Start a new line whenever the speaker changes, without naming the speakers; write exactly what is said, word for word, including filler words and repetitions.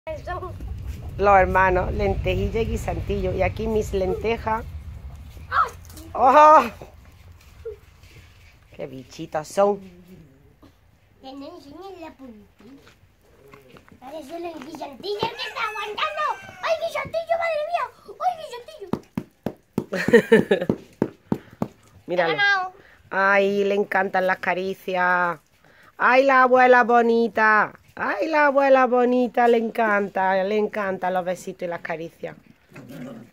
Los hermanos, lentejilla y guisantillo. Y aquí mis lentejas. ¡Oh! ¡Qué bichitos son!
Que no enseñen la puntilla. Ahora solo el guisantillo que está aguantando. ¡Ay, guisantillo, madre mía! ¡Ay, guisantillo!
Míralo. ¡Ay, le encantan las caricias! ¡Ay, la abuela bonita! ¡Ay, la abuela bonita! Le encanta, le encantan los besitos y las caricias.